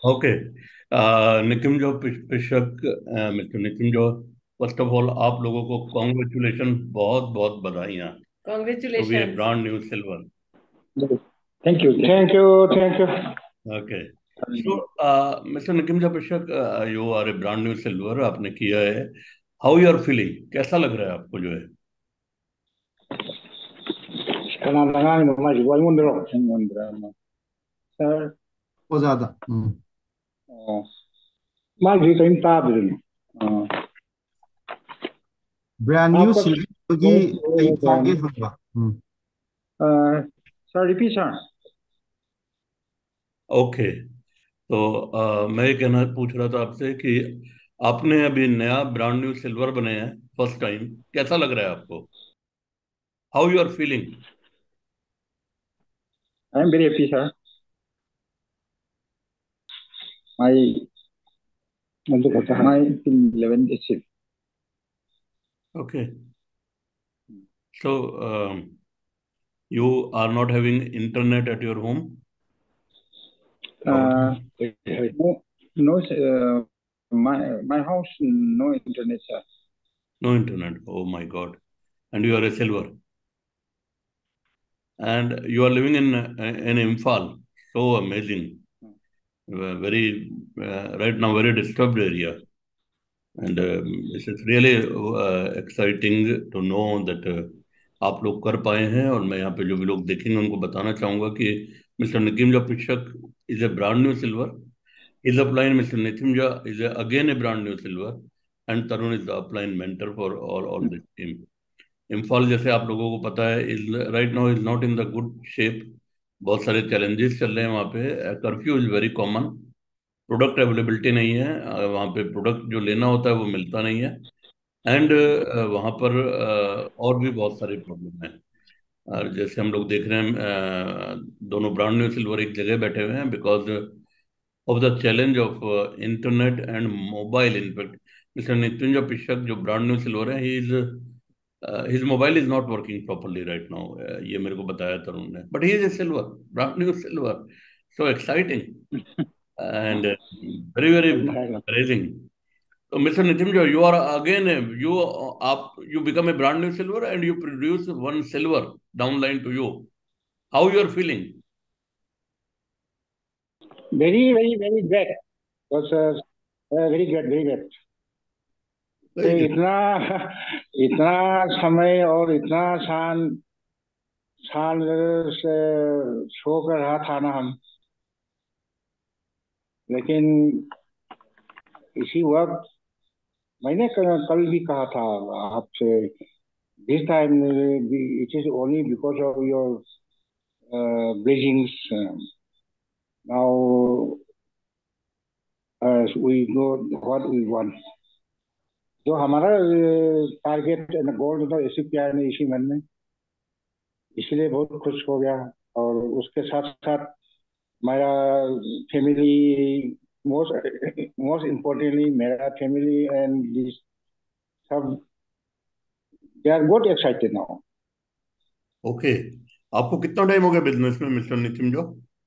Okay. Nitin जो पिशक, mister Nitin जो, first of all आप लोगों को कॉन्ग्रेचुलेशन, बहुत बहुत बधाइयाँ to be a Congratulations. Brand new silver. Thank you, thank you, thank you. Okay. So mister Nitin जो Pishak, you are a brand new silver, आपने किया है। हाउ यू आर फीलिंग, कैसा लग रहा है आपको जो है? Kananangan mo maji wal mundro mundro sir बहुत ज्यादा। maji kain tabrin brand new आपका सिल्वर की कई फागे होगा। sir repeat sir. ओके। तो मैं ये कहना पूछ रहा था आपसे कि आपने अभी नया ब्रांड न्यू सिल्वर बने हैं, फर्स्ट टाइम, कैसा लग रहा है आपको? How you are feeling? I am very happy sir. My 11 is it. Okay. So, you are not having internet at your home? No, no my house no internet sir. No internet. Oh my God. And you are a silver. And you are living in Imphal. So amazing. Very right now very disturbed area. And this is really exciting to know that आप लोग कर पाए हैं। और मैं यहाँ पे जो भी लोग देखेंगे उनको बताना चाहूंगा कि mister Nitin Ja Pishak is a brand new silver, is upline mister Nitin Ja is again a brand new silver, and Tarun is the upline mentor for all this team. Imphal जैसे आप लोगों को पता है is right now is not in the good shape. बहुत सारे challenges चल रहे हैं वहाँ पे। Curfew is very common. Product availability नहीं है, वहाँ पे प्रोडक्ट जो लेना होता है वो मिलता नहीं है। एंड वहाँ पर और भी बहुत सारी प्रॉब्लम है। और जैसे हम लोग देख रहे हैं, दोनों ब्रांड न्यू सिल्वर एक जगह बैठे हुए हैं because of the challenge of internet and mobile. In fact mister Nitin जो पिशक जो ब्रांड न्यू सिल्वर है, he is his mobile is not working properly right now. ये मेरे को बताया तरुण ने, but he is a silver, brand new silver. So exciting and very very encouraging. So Mr. Nitimjo, you are again you become a brand new silver and you produce one silver downline to you. How you are feeling? Very great. Was very great, very great. तो Very good. इतना इतना समय और इतना साल साल से show कर रहा था ना हम, लेकिन इसी वक्त मैंने कल भी कहा था आपसे, this time it is only because of your blessings. Now we know what we want. जो हमारा टारगेट एंड गोल था अचीव किया है इसी मन में, इसलिए बहुत खुश हो गया। और उसके साथ साथ मेरा फैमिली, मोस्ट इम्पोर्टेंटली मेरा फैमिली एंड दिस सब, they are good excited now. Okay. आपको कितना टाइम हो गया बिजनेस में मिस्टर नितिन जो?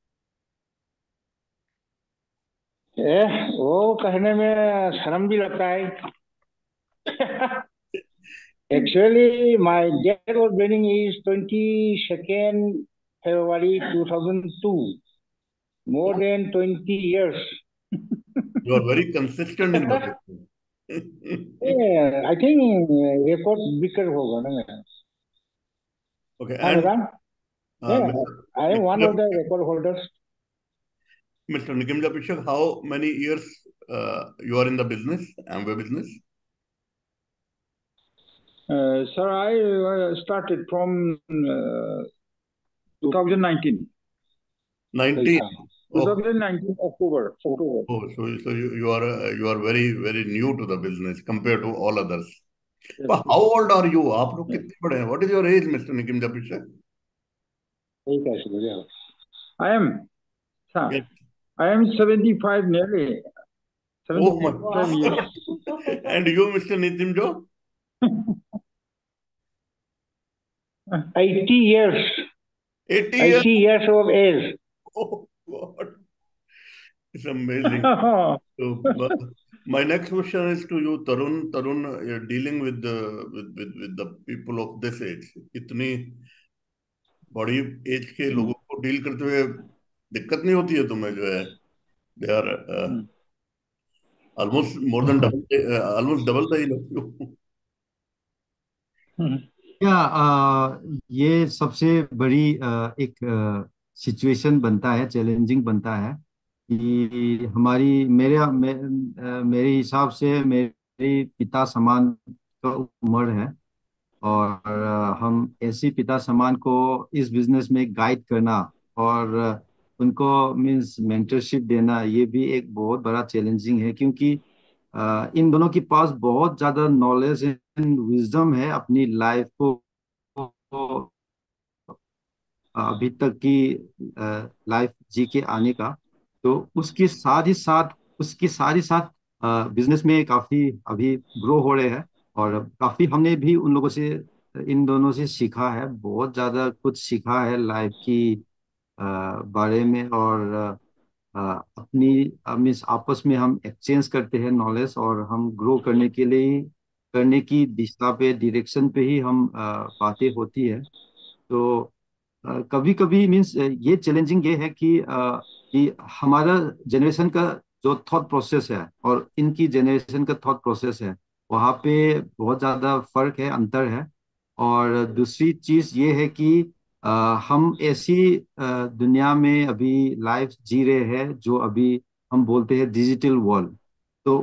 वो कहने में शर्म भी लगता है। Actually, my date of wedding is 22nd February 2002. More than 20 years. You are very consistent in the business. Yeah, I think record bigger होगा ना मेरा। Okay, हाँ and बताओ। Yeah, I am one of the record holders. Mr. Nikimja Pishak, how many years you are in the business, Amway business? Sir, I started from 2019. 19. 2019 October. Oh, so you are very very new to the business compared to all others. Yes, But how old are you? आप लोग कितने बड़े हैं? What is your age, Mr. Nikim Japisha? I am, sir, Yes. I am 75 nearly. Oh my 75 years. And you, Mr. Nitim Jo? 80 years. 80 years. 80 years of age. Oh God. It's amazing. So my next question is to you, Tarun. Tarun, you're dealing with the people of this age. इतनी बड़ी as के लोगों को deal करते हुए दिक्कत नहीं होती है तुम्हें, जो है they are almost more than double, almost double the age of you? ये सबसे बड़ी एक सिचुएशन बनता है, चैलेंजिंग बनता है कि मेरे हिसाब से मेरे पिता समान का उम्र है। और हम ऐसी पिता समान को इस बिजनेस में गाइड करना और उनको मींस मेंटरशिप देना, ये भी एक बहुत बड़ा चैलेंजिंग है, क्योंकि इन दोनों के पास बहुत ज़्यादा नॉलेज एंड विजडम है अपनी लाइफ को अभी तक की लाइफ जी के आने का। तो उसके साथ ही साथ बिजनेस में काफ़ी अभी ग्रो हो रहे हैं। और काफ़ी हमने भी उन लोगों से, इन दोनों से सीखा है, बहुत ज़्यादा कुछ सीखा है लाइफ की बारे में। और अपनी मीन्स आपस में हम एक्सचेंज करते हैं नॉलेज, और हम ग्रो करने के लिए, करने की दिशा पे, डायरेक्शन पे ही हम बातें होती है। तो कभी कभी मीन्स ये चैलेंजिंग ये है कि हमारा जनरेशन का जो थॉट प्रोसेस है और इनकी जनरेशन का थॉट प्रोसेस है, वहाँ पे बहुत ज़्यादा फर्क है, अंतर है। और दूसरी चीज़ ये है कि अ, हम ऐसी दुनिया में अभी लाइफ जी रहे हैं जो अभी हम बोलते हैं डिजिटल वर्ल्ड। तो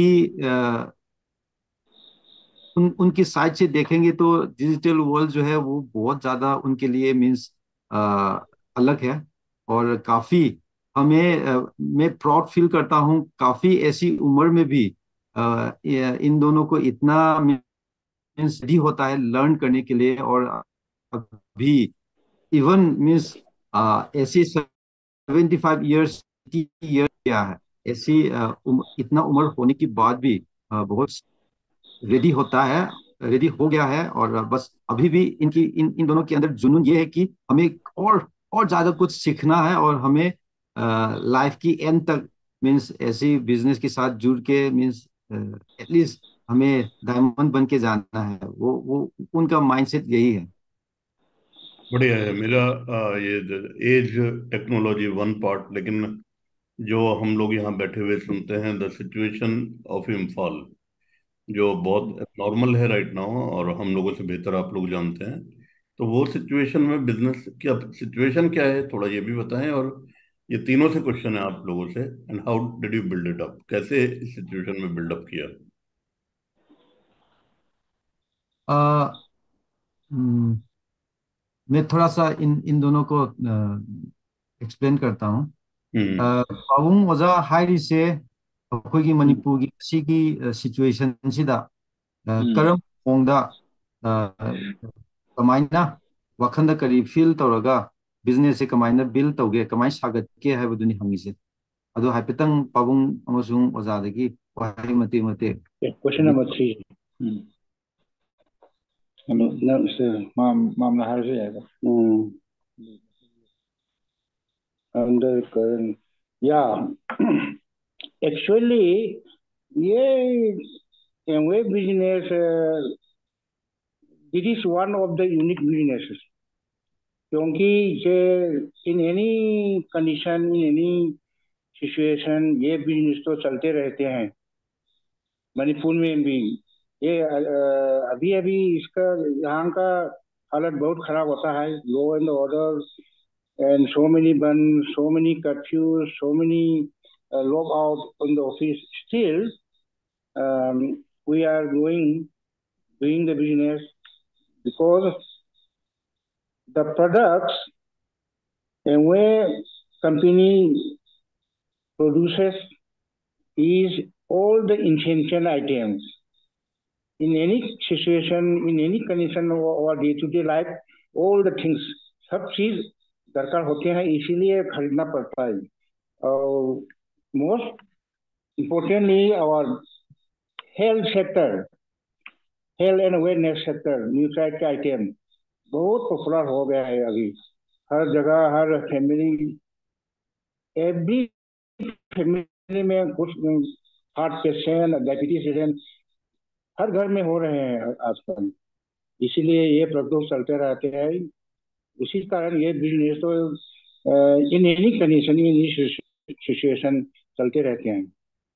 उनकी साइड से देखेंगे तो डिजिटल वर्ल्ड जो है वो बहुत ज्यादा उनके लिए मीन्स अलग है। और काफी मैं प्राउड फील करता हूँ, काफी ऐसी उम्र में भी इन दोनों को इतना मीन्स रेडी होता है लर्न करने के लिए। और अभी इवन मीन्स ऐसी 75 ईयर्स क्या है, ऐसी इतना उम्र होने के बाद भी बहुत रेडी होता है, रेडी हो गया है। और बस अभी भी इन दोनों के अंदर जुनून ये है कि हमें और ज्यादा कुछ सीखना है, और हमें लाइफ की एंड तक मीन्स ऐसी बिजनेस के साथ जुड़ के मीन्स एटलीस्ट हमें डायमंड बन के जाना है। वो उनका माइंडसेट यही है। बढ़िया है। मेरा ये एज टेक्नोलॉजी वन पार्ट, लेकिन जो हम लोग यहाँ बैठे हुए सुनते हैं, द सिचुएशन ऑफ इम्फाल, जो बहुत नॉर्मल है राइट नाउ, और हम लोगों से बेहतर आप लोग जानते हैं। तो वो सिचुएशन में बिजनेस क्या सिचुएशन क्या है, थोड़ा ये भी बताएं। और ये तीनों से क्वेश्चन है आप लोगों से, and how did you build it up, कैसे इस सिचुएशन में बिल्डअप किया? अ, हम्म, मैं थोड़ा सा इन इन दोनों को एक्सप्लेन करता हूँ। हम्म। ꯄꯥꯕꯨꯡ ꯑꯣꯖꯥ ꯍꯥꯏꯔꯤꯁꯦ ꯑꯩꯈꯣꯏꯒꯤ ꯃꯅꯤꯄꯨꯔꯒꯤ ꯁꯤꯒꯤ ꯁꯤꯆꯨꯋꯦꯁꯟꯁꯤꯗ ꯀꯔꯝꯕ ꯃꯑꯣꯡꯗ ꯀꯃꯥꯏꯅ ꯋꯥꯈꯜꯗ ꯀꯔꯤ ꯐꯤꯜ ꯇꯧꯔꯒ ꯕꯤꯖꯤꯅꯦꯁꯁꯦ ꯀꯃꯥꯏꯅ ꯕꯤꯜ ꯇꯧꯒꯦ, ꯀꯃꯥꯏꯅ ꯁꯥꯒꯠꯀꯦ ꯍꯥꯏꯕꯗꯨꯅꯤ ꯍꯪꯉꯤꯁꯦ꯫ ꯑꯗꯣ ꯍꯥꯏꯐꯦꯠꯇꯪ ꯄꯥꯕꯨꯡ ꯑꯃꯁꯨꯡ ꯑꯣꯖꯥꯗꯒꯤ ꯋꯥꯍꯩ ꯃꯇꯦꯛ ꯃꯇꯦꯛ Question number 3. Mom has undercurrent. Yeah, actually, yeah, in web business, it is one of the unique businesses. क्योंकि ये in any condition, in any situation, ये बिजनेस तो चलते रहते हैं। मणिपुर में भी ये अभी अभी इसका यहाँ का हालत बहुत खराब होता है। Law and order and so many bans, so many curfews, so many lockouts on the office. Still, we are doing the business because the products and where company produces is all the essential items. In any situation, in any condition or day-to-day life, all the things, सब चीज दरकार होते हैं, इसीलिए खरीदना पड़ता है। और most importantly our health sector, health and awareness sector, Nutrite का आइटम बहुत पॉपुलर हो गया है अभी। हर जगह, हर फैमिली, एवरी फैमिली में कुछ हार्ट पेशेंट, डायबिटीज पेशेंट हर घर में हो रहे हैं आजकल, इसीलिए ये प्रॉब्लम चलते रहते हैं। उसी कारण ये बिजनेस तो in any condition, in situation चलते रहते हैं।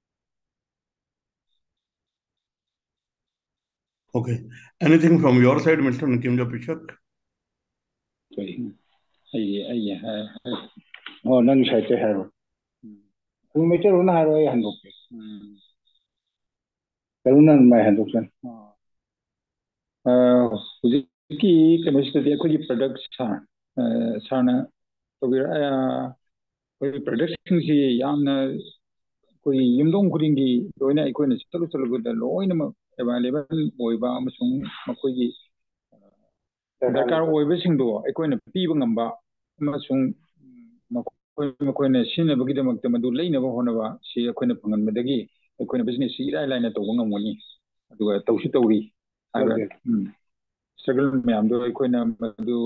Okay. Anything from your side, Mr. Nikimja Pishak? Oh, nang saite haro. Kung meter una haro ay handok ke. Karunan may handok san. ꯍꯧꯖꯤꯛꯀꯤ ꯀꯩꯅꯣꯁꯤꯗꯗꯤ ꯑꯩꯈꯣꯏꯒꯤ ꯄ꯭ꯔꯗꯛ ꯁꯥꯔꯅ ꯇꯧꯕꯤꯔ ꯑꯩꯈꯣꯏꯒꯤ ꯄ꯭ꯔꯗꯛꯁꯤꯡꯁꯤ ꯌꯥꯝꯅ ꯑꯩꯈꯣꯏꯒꯤ ꯌꯨꯝꯊꯣꯡ ꯈꯨꯗꯤꯡꯒꯤ ꯂꯣꯏꯅ ꯑꯩꯈꯣꯏꯅ ꯆꯠꯂꯨꯕꯗ ꯂꯣꯏꯅꯃꯛ ꯑꯦꯕꯥꯏꯂꯦꯕꯜ ꯑꯣꯏꯕ ꯑꯃꯁꯨꯡ ꯃꯈꯣꯏꯒꯤ ꯗꯔꯀꯥꯔ ꯑꯣꯏꯕꯁꯤꯡꯗꯣ ꯑꯩꯈꯣꯏꯅ ꯄꯤꯕ ꯉꯝꯕ ꯑꯃꯁꯨꯡ ꯃꯈꯣꯏꯅ ꯁꯤꯖꯤꯟꯅꯕꯒꯤꯗꯃꯛꯇ ꯃꯗꯨ ꯂꯩꯅꯕ ꯍꯣꯠꯅꯕ ꯁꯤ ꯑꯩꯈꯣꯏꯅ ꯐꯪꯍꯟꯕꯗꯒꯤ ꯑꯩꯈꯣꯏꯅ ꯕꯤꯖꯤꯅꯦꯁꯁꯤ ꯏꯔꯥꯏ ꯂꯥꯏꯅ ꯇꯧꯕ ꯉꯝꯒꯅꯤ, ꯑꯗꯨꯒ ꯇꯧꯁꯨ ꯇꯧꯔꯤ ꯍꯥꯏꯕ ꯁ꯭ꯇꯔꯒꯜ ꯃꯌꯥꯝꯗꯣ ꯑꯩꯈꯣꯏꯅ ꯃꯗꯨ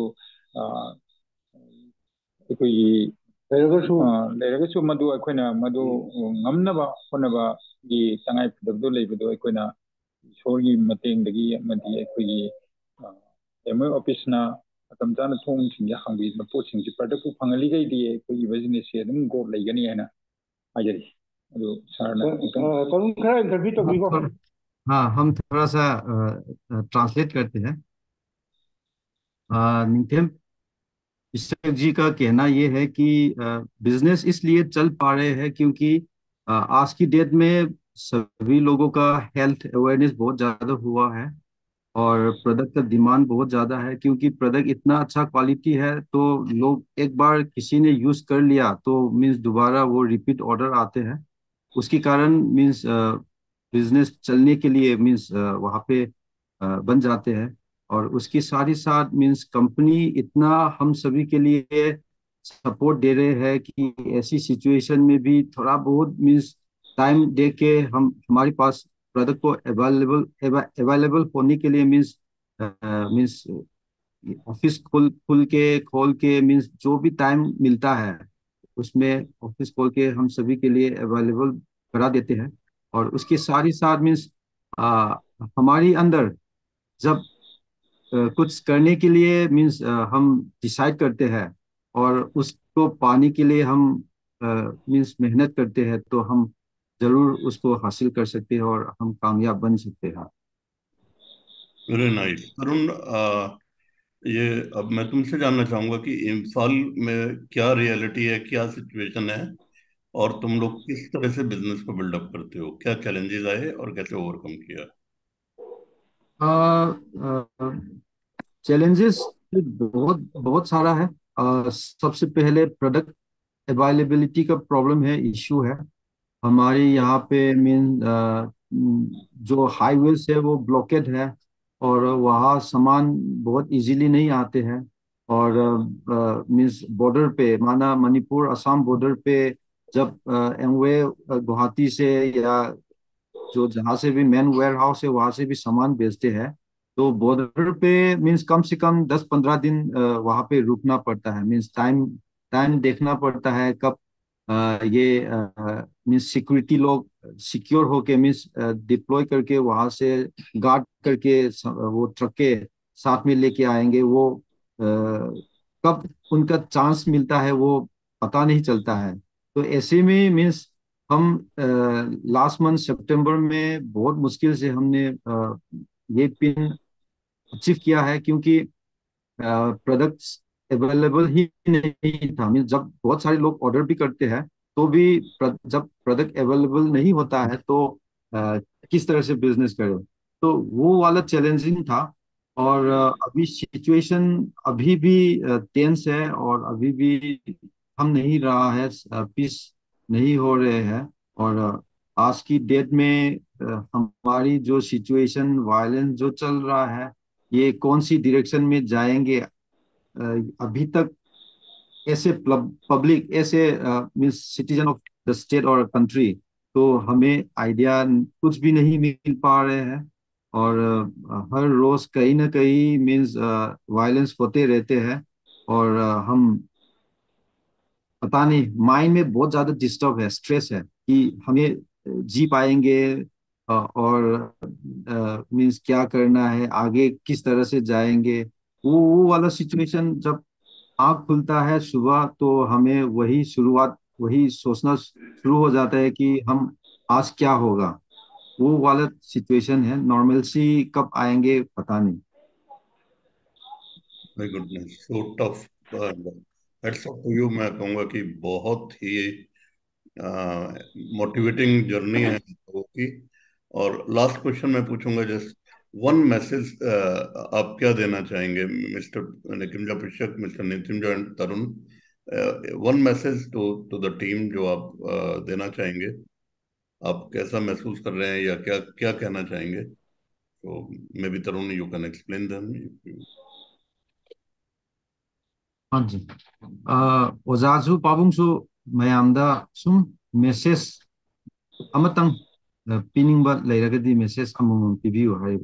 ꯑꯩꯈꯣꯏꯒꯤ ꯂꯩꯔꯒꯁꯨ ꯃꯗꯨ ꯑꯩꯈꯣꯏꯅ ꯃꯗꯨ ꯉꯝꯅꯕ ꯍꯣꯠꯅꯕꯒꯤ ꯇꯉꯥꯏꯐꯗꯕꯗꯣ ꯂꯩꯕꯗꯣ ꯑꯩꯈꯣꯏꯅ ꯏꯁꯣꯔꯒꯤ ꯃꯇꯦꯡꯗꯒꯤ ꯑꯃꯗꯤ ꯑꯩꯈꯣꯏꯒꯤ ꯑꯦꯝ ꯑꯣꯏ ꯑꯣꯐꯤꯁꯅ ꯃꯇꯝ ꯆꯥꯅ ꯊꯣꯡꯁꯤꯡꯁꯦ ꯍꯥꯡꯕꯤꯗꯨꯅ ꯄꯣꯠꯁꯤꯡꯁꯤ ꯄ꯭ꯔꯗꯛꯄꯨ ꯐꯪꯍꯜꯂꯤꯈꯩꯗꯤ ꯑꯩꯈꯣꯏꯒꯤ बिजनेसꯁꯦ ꯑꯗꯨꯝ ग्रोथ ꯂꯩꯒꯅꯤ ꯍꯥꯏꯅ हाजिरी हाँ, हम थोड़ा सा ट्रांसलेट करते हैं। नितिन पिस्टक जी का कहना ये है कि बिजनेस इसलिए चल पा रहे हैं क्योंकि आज की डेट में सभी लोगों का हेल्थ अवेयरनेस बहुत ज्यादा हुआ है और प्रोडक्ट का डिमांड बहुत ज्यादा है, क्योंकि प्रोडक्ट इतना अच्छा क्वालिटी है तो लोग एक बार किसी ने यूज कर लिया तो मीन्स दोबारा वो रिपीट ऑर्डर आते हैं। उसके कारण मीन्स बिजनेस चलने के लिए मीन्स वहाँ पे बन जाते हैं। और उसके साथ ही साथ मीन्स कंपनी इतना हम सभी के लिए सपोर्ट दे रहे हैं कि ऐसी सिचुएशन में भी थोड़ा बहुत मीन्स टाइम दे के हम हमारे पास प्रोडक्ट को अवेलेबल होने के लिए मीन्स मीन्स ऑफिस खोल के मीन्स जो भी टाइम मिलता है उसमें ऑफिस खोल के हम सभी के लिए अवेलेबल करा देते हैं। और उसके साथ ही साथ मीन्स हमारी अंदर जब कुछ करने के लिए मीन्स हम डिसाइड करते हैं और उसको पाने के लिए हम मीन्स मेहनत करते हैं तो हम जरूर उसको हासिल कर सकते हैं और हम कामयाब बन सकते हैं। Very nice. अरुण, ये अब मैं तुमसे जानना चाहूंगा कि इम्फाल में क्या रियलिटी है, क्या सिचुएशन है, और तुम लोग किस तरह से बिजनेस को बिल्डअप करते हो, क्या चैलेंजेस आए और कैसे ओवरकम किया? चैलेंजेस बहुत बहुत सारा है। सबसे पहले प्रोडक्ट अवेलेबिलिटी का प्रॉब्लम है, इश्यू है हमारे यहाँ पे। मीन जो हाईवेज है वो ब्लॉकेड है और वहाँ सामान बहुत इजीली नहीं आते हैं। और मीन्स बॉर्डर पे माना मणिपुर असम बॉर्डर पे जब एमवे गुवाहाटी से या जो जहाँ से भी मेन वेयर हाउस है वहां से भी सामान बेचते हैं तो बॉर्डर पे मीन्स कम से कम 10-15 दिन वहां पे रुकना पड़ता है। मीन्स टाइम टाइम देखना पड़ता है कब ये मीन्स सिक्योरिटी लोग सिक्योर होके मीन्स डिप्लॉय करके वहां से गार्ड करके वो ट्रक के साथ में लेके आएंगे। वो कब उनका चांस मिलता है वो पता नहीं चलता है। तो ऐसे में मीन्स हम लास्ट मंथ सितंबर में बहुत मुश्किल से हमने ये पिन अचीव किया है, क्योंकि प्रोडक्ट्स अवेलेबल ही नहीं था। मीन्स जब बहुत सारे लोग ऑर्डर भी करते हैं तो भी जब प्रोडक्ट अवेलेबल नहीं होता है तो किस तरह से बिजनेस करें, तो वो वाला चैलेंजिंग था। और अभी सिचुएशन अभी भी टेंस है और अभी भी हम नहीं रहा है, पीस नहीं हो रहे हैं। और आज की डेट में हमारी जो सिचुएशन वायलेंस जो चल रहा है ये कौन सी डायरेक्शन में जाएंगे अभी तक ऐसे पब्लिक ऐसे means citizen of the state और कंट्री तो हमें आइडिया कुछ भी नहीं मिल पा रहे हैं। और हर रोज कहीं ना कहीं मीन्स वायलेंस होते रहते हैं और हम पता नहीं, माइंड में बहुत ज्यादा डिस्टर्ब है, स्ट्रेस है कि हमें जी पाएंगे, और मीन्स क्या करना है आगे, किस तरह से जाएंगे। वो वाला सिचुएशन जब आँख खुलता है सुबह, तो हमें वही शुरुआत, वही सोचना शुरू हो जाता है कि हम आज क्या होगा। वो वाला सिचुएशन है, नॉर्मलसी कब आएंगे पता नहीं। My goodness, so tough. Heads off to you, मैं कहूँगा कि बहुत ही मोटिवेटिंग जर्नी है लोगों की। और लास्ट क्वेश्चन मैं पूछूंगा, जस्ट वन मैसेज आप क्या देना चाहेंगे, mister Nikinja Pishak, mister Nitinja and Tarun? One message to to the team जो आप देना चाहेंगे। आप कैसा महसूस कर रहे हैं या क्या क्या कहना चाहेंगे? तो maybe Tarun, you can explain them. हाँ जी, ओजाजु पाबुंगसु mayamda sum message amatang piningbा लेरगदी message amamam pibiyu हाइब।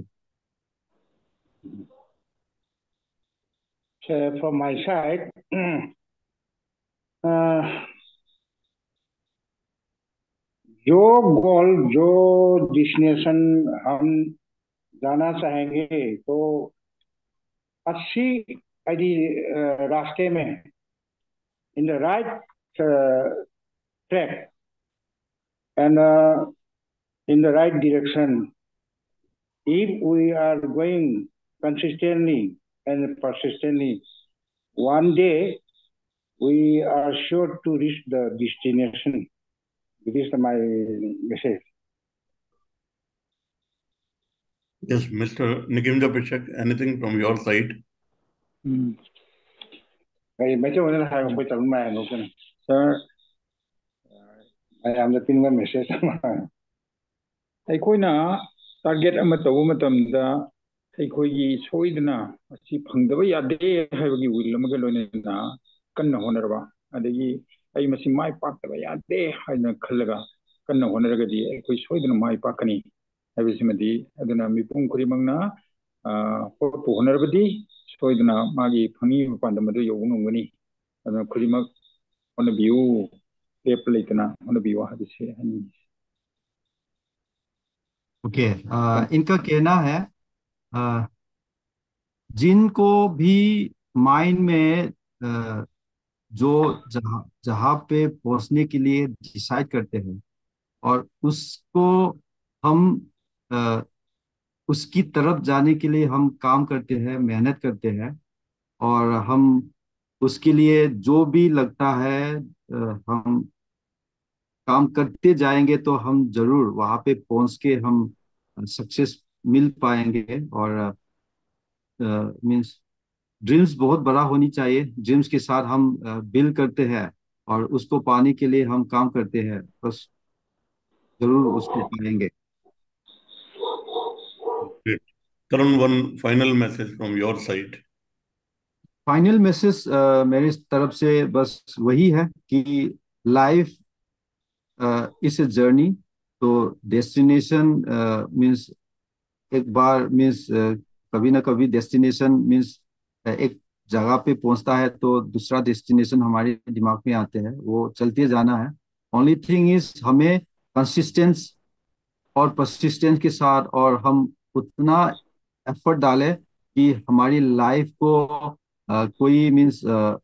So from my side, uh, जो गोल, जो डेस्टिनेशन हम जाना चाहेंगे, तो अच्छी रास्ते में, in the right track and in the right direction. If we are going consistently and persistently, one day we are sure to reach the destination. This is my message. Yes, Mr. Nikimja Pishak, anything from your side? Mấy chỗ này là một trong mẹ nó cái. Sir, I am the pin message. ꯑꯩꯈꯣꯏꯅ target ꯑꯃ ꯇꯧꯕ ꯃꯇꯝꯗ ꯑꯩꯈꯣꯏꯒꯤ ꯁꯣꯏꯗꯅ ꯃꯁꯤ ꯐꯪꯗꯕ ꯌꯥꯗꯦ ꯍꯥꯏꯕꯒꯤ ꯋꯤꯜ ꯑꯃꯒ ꯂꯣꯏꯅꯅ ꯀꯟꯅ ꯍꯣꯠꯅꯔꯕ, ꯑꯗꯒꯤ ꯑꯩ ꯃꯁꯤ ꯃꯥꯏ ꯄꯥꯛꯇꯕ ꯌꯥꯗꯦ ꯍꯥꯏꯅ ꯈꯜꯂꯒ ꯀꯟꯅ ꯍꯣꯠꯅꯔꯒꯗꯤ ꯑꯩꯈꯣꯏ ꯁꯣꯏꯗꯅ ꯃꯥꯏ ꯄꯥꯛꯀꯅꯤ ꯍꯥꯏꯕꯁꯤꯃꯗꯤ, ꯑꯗꯨꯅ ꯃꯤꯄꯨꯝ ꯈꯨꯗꯤꯡꯃꯛꯅ ꯍꯣꯠꯄꯨ ꯍꯣꯠꯅꯔꯕꯗꯤ ꯁꯣꯏꯗꯅ ꯃꯥꯒꯤ ꯐꯪꯉꯤꯕ ꯄꯥꯟꯗꯝ ꯑꯗꯨ ꯌꯧꯕ ꯉꯝꯒꯅꯤ꯫ ꯑꯗꯨꯅ ꯈꯨꯗꯤꯡꯃꯛ ꯍꯣꯠꯅꯕꯤꯌꯨ, ꯂꯦꯞꯄ ꯂꯩꯇꯅ ꯍꯣꯠꯅꯕꯤꯌꯨ ꯍꯥꯏꯕꯁꯤ ꯍꯥꯏꯅꯤꯡꯉꯤ। ओके, इनका कहना है जिनको भी माइंड में जो जहाँ जहाँ पे पहुंचने के लिए डिसाइड करते हैं और उसको हम उसकी तरफ जाने के लिए हम काम करते हैं, मेहनत करते हैं, और हम उसके लिए जो भी लगता है हम काम करते जाएंगे तो हम जरूर वहां पे पहुंच के हम सक्सेस मिल पाएंगे। और मीन्स ड्रीम्स बहुत बड़ा होनी चाहिए, ड्रीम्स के साथ हम बिल करते हैं और उसको पाने के लिए हम काम करते हैं, बस जरूर उसको पाएंगे। Great. Tarun, one final message from your side. Final message मेरी तरफ से बस वही है कि लाइफ इज ए जर्नी, तो डेस्टिनेशन मीन्स एक बार मीन्स कभी ना कभी डेस्टिनेशन मीन्स एक जगह पे पहुंचता है तो दूसरा डेस्टिनेशन हमारे दिमाग में आते हैं, वो चलते जाना है। ओनली थिंग इज हमें कंसिस्टेंस और परसिस्टेंस के साथ, और हम उतना एफर्ट डालें कि हमारी लाइफ को कोई मीन्स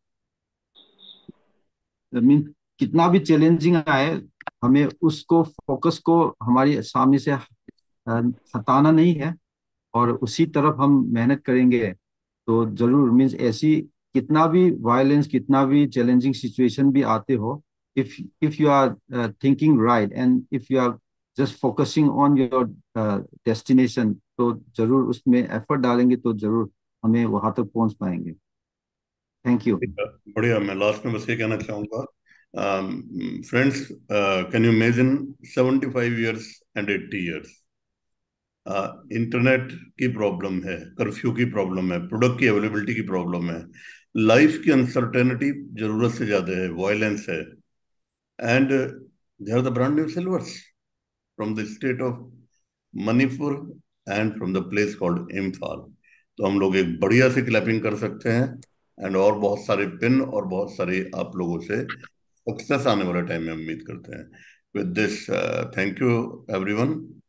कितना भी चैलेंजिंग आए, हमें उसको फोकस को हमारी सामने से हटाना नहीं है, और उसी तरफ हम मेहनत करेंगे तो जरूर मीन्स ऐसी कितना भी वायलेंस, कितना भी चैलेंजिंग सिचुएशन भी आते हो, if you are thinking right and if you are just focusing on your destination, तो जरूर उसमें एफर्ट डालेंगे तो जरूर हमें वहां तक पहुंच पाएंगे। Thank you. बढ़िया। मैं लास्ट में बस ये कहना चाहूंगा, friends, can you imagine 75 years and 80 years? Internet की प्रॉब्लम है, कर्फ्यू की प्रॉब्लम है, प्रोडक्ट की अवेलेबिलिटी की प्रॉब्लम है, लाइफ की अनसर्टेनिटी जरूरत से ज्यादा है, वायलेंस है, and they are the brand new silvers from the state of Manipur and from the place called Imphal. तो हम लोग एक बढ़िया से क्लैपिंग कर सकते हैं, एंड और बहुत सारे पिन और बहुत सारे आप लोगों से सक्सेस आने वाला टाइम में उम्मीद करते हैं। With this, thank you everyone.